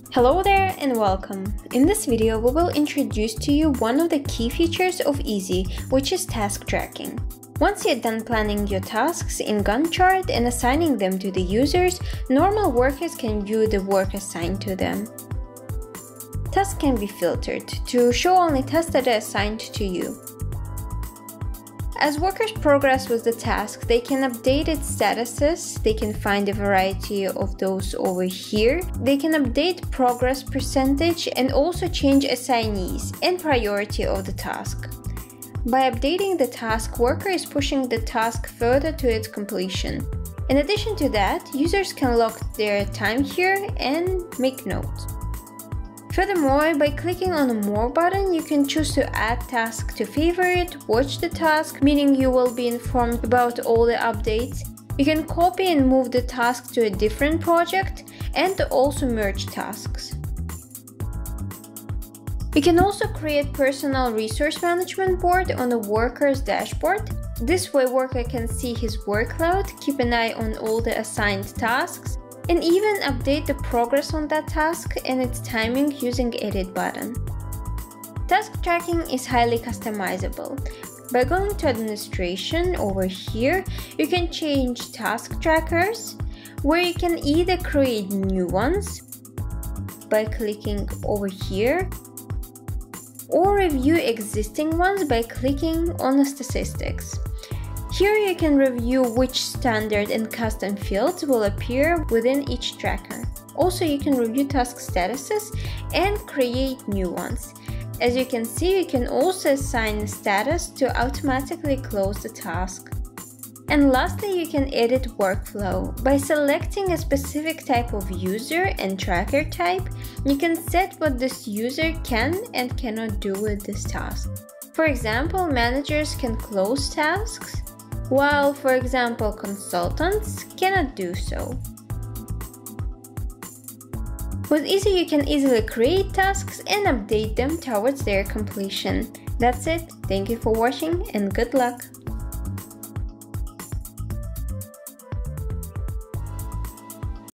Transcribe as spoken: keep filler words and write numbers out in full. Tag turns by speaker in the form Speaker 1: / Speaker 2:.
Speaker 1: Hello there and welcome. In this video, we will introduce to you one of the key features of Easy, which is task tracking. Once you're done planning your tasks in Gantt chart and assigning them to the users, normal workers can view the work assigned to them. Tasks can be filtered to show only tasks that are assigned to you. As workers progress with the task, they can update its statuses, they can find a variety of those over here, they can update progress percentage and also change assignees and priority of the task. By updating the task, worker is pushing the task further to its completion. In addition to that, users can log their time here and make notes. Furthermore, by clicking on the More button, you can choose to add task to favorite, watch the task, meaning you will be informed about all the updates. You can copy and move the task to a different project and also merge tasks. You can also create personal resource management board on the worker's dashboard. This way, worker can see his workload, keep an eye on all the assigned tasks, and even update the progress on that task and its timing using Edit button. Task tracking is highly customizable. By going to Administration over here, you can change task trackers, where you can either create new ones by clicking over here, or review existing ones by clicking on the statistics. Here you can review which standard and custom fields will appear within each tracker. Also, you can review task statuses and create new ones. As you can see, you can also assign a status to automatically close the task. And lastly, you can edit workflow. By selecting a specific type of user and tracker type, you can set what this user can and cannot do with this task. For example, managers can close tasks, while, for example, consultants cannot do so. With Easy, you can easily create tasks and update them towards their completion. That's it. Thank you for watching and good luck!